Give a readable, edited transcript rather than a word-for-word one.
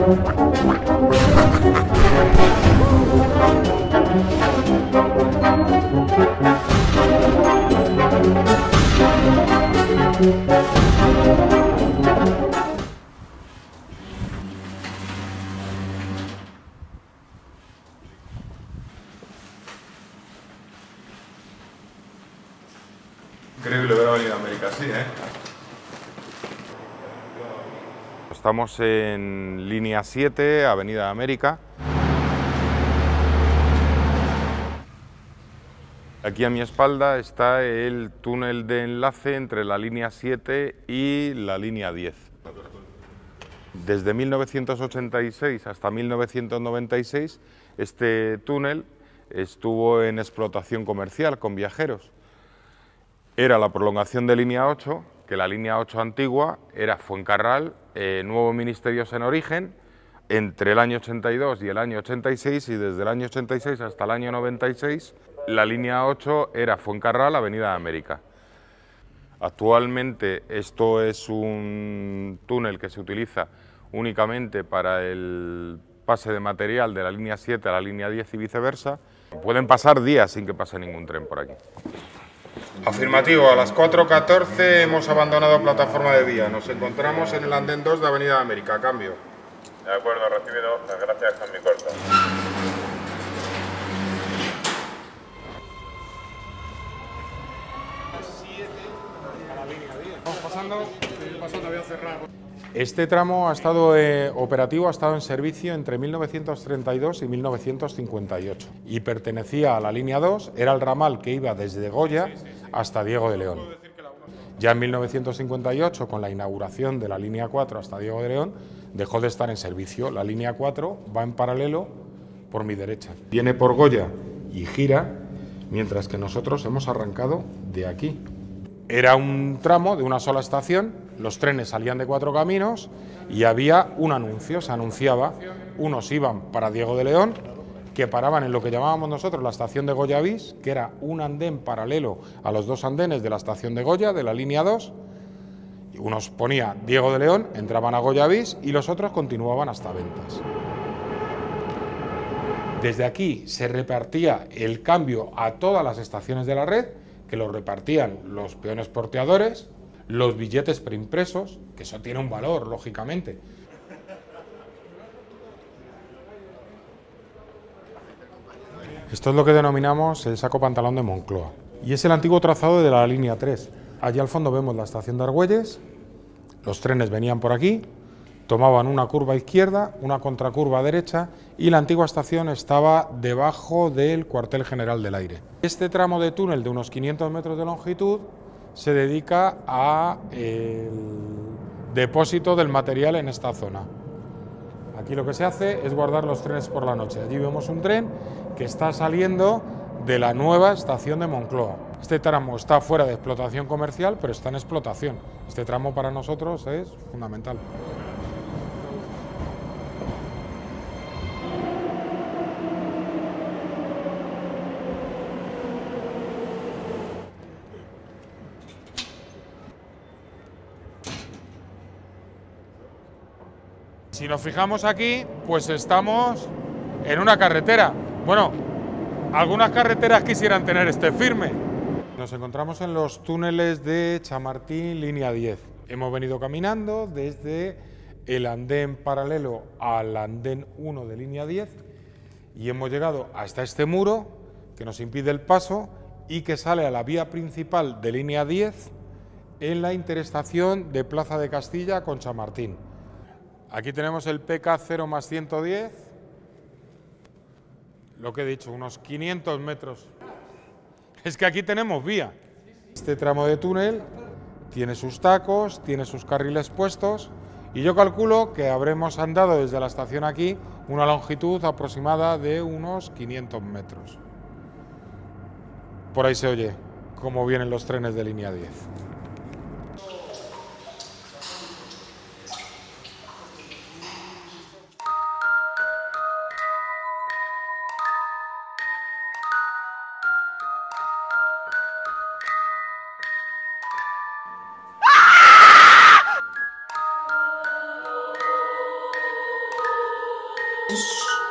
Increíble ver Avenida América así, ¿eh? Estamos en línea 7, Avenida América. Aquí a mi espalda está el túnel de enlace entre la línea 7 y la línea 10. Desde 1986 hasta 1996, este túnel estuvo en explotación comercial con viajeros. Era la prolongación de línea 8, que la línea 8 antigua era Fuencarral, nuevo Ministerios en origen, entre el año 82 y el año 86, y desde el año 86 hasta el año 96, la línea 8 era Fuencarral, Avenida América. Actualmente esto es un túnel que se utiliza únicamente para el pase de material de la línea 7 a la línea 10 y viceversa. Pueden pasar días sin que pase ningún tren por aquí. Afirmativo, a las 4:14 hemos abandonado plataforma de vía. Nos encontramos en el andén 2 de Avenida América. Cambio. De acuerdo, recibido. Las gracias, cambio corto. Vamos pasando, voy a cerrar. Este tramo ha estado operativo, ha estado en servicio entre 1932 y 1958 y pertenecía a la línea 2, era el ramal que iba desde Goya hasta Diego de León. Ya en 1958, con la inauguración de la línea 4 hasta Diego de León, dejó de estar en servicio. La línea 4 va en paralelo por mi derecha. Viene por Goya y gira, mientras que nosotros hemos arrancado de aquí. Era un tramo de una sola estación, los trenes salían de 4 caminos y había un anuncio, se anunciaba, unos iban para Diego de León, que paraban en lo que llamábamos nosotros la estación de Goya-Bis, que era un andén paralelo a los 2 andenes de la estación de Goya, de la línea 2, y unos ponía Diego de León, entraban a Goya-Bis y los otros continuaban hasta Ventas. Desde aquí se repartía el cambio a todas las estaciones de la red, que los repartían los peones porteadores, los billetes preimpresos, que eso tiene un valor, lógicamente. Esto es lo que denominamos el saco pantalón de Moncloa. Y es el antiguo trazado de la línea 3. Allí al fondo vemos la estación de Argüelles, los trenes venían por aquí, tomaban una curva izquierda, una contracurva derecha y la antigua estación estaba debajo del cuartel general del aire. Este tramo de túnel de unos 500 metros de longitud se dedica al depósito del material en esta zona. Aquí lo que se hace es guardar los trenes por la noche. Allí vemos un tren que está saliendo de la nueva estación de Moncloa. Este tramo está fuera de explotación comercial, pero está en explotación. Este tramo para nosotros es fundamental. Si nos fijamos aquí, pues estamos en una carretera. Bueno, algunas carreteras quisieran tener este firme. Nos encontramos en los túneles de Chamartín, línea 10. Hemos venido caminando desde el andén paralelo al andén 1 de línea 10 y hemos llegado hasta este muro que nos impide el paso y que sale a la vía principal de línea 10 en la interestación de Plaza de Castilla con Chamartín. Aquí tenemos el PK 0 más 110, lo que he dicho, unos 500 metros. Es que aquí tenemos vía. Este tramo de túnel tiene sus tacos, tiene sus carriles puestos y yo calculo que habremos andado desde la estación aquí una longitud aproximada de unos 500 metros. Por ahí se oye cómo vienen los trenes de línea 10. Shh.